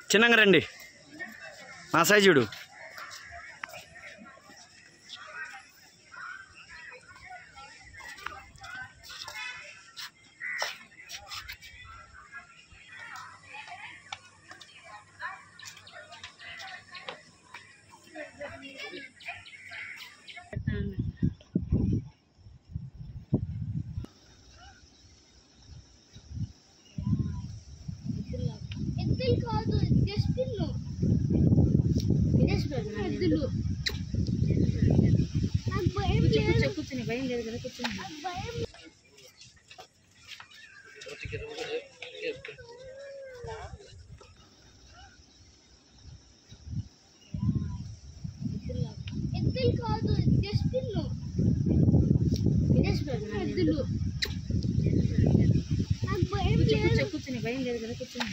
చిన్నగా రండి నా సైజ్ చూడు. కూర్చొని భయం లేదు కదా, కూర్చొని కూర్చొని భయం లేదు కదా, కూర్చొని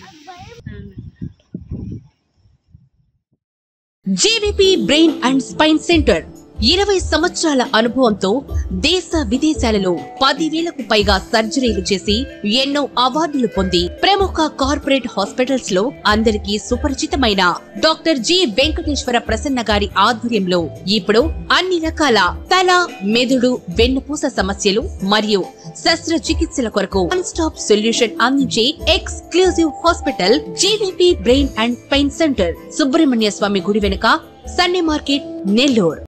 GVP brain and spine centre 20 సంవత్సరాల అనుభవంతో దేశ విదేశాలలో 10,000కు పైగా సర్జరీలు చేసి ఎన్నో అవార్డులు పొంది ప్రముఖ కార్పొరేట్ హాస్పిటల్స్ లో అందరికీ సుపరిచితమైన డాక్టర్ జి వెంకటేశ్వర ప్రసన్న గారి ఆధ్వర్యంలో ఇప్పుడు అన్ని రకాల తల, మెదడు, వెన్నుపూస సమస్యలు మరియు శస్త్రచికిత్సల కొరకు వన్ స్టాప్ సొల్యూషన్ అందించే exclusive hospital GVP brain and spine centre, Subrahmanya Swamy గుడి వెనుక, సండే మార్కెట్, నెల్లూరు.